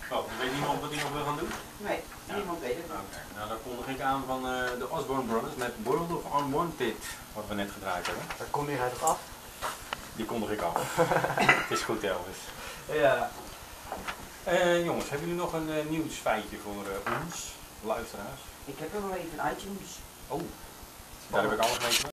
Oh, weet niemand wat hij nog wil gaan doen? Nee, niemand weet het. Oké, nou dan kondig ik aan van de Osborne Brothers met World of Unwanted, wat we net gedraaid hebben. Daar kon hij toch af? Die kondig ik af. Het is goed, Elvis. Ja. Jongens, hebben jullie nog een nieuwsfeitje voor ons, luisteraars? Ik heb er wel even iTunes. Oh, daar heb ik alles mee.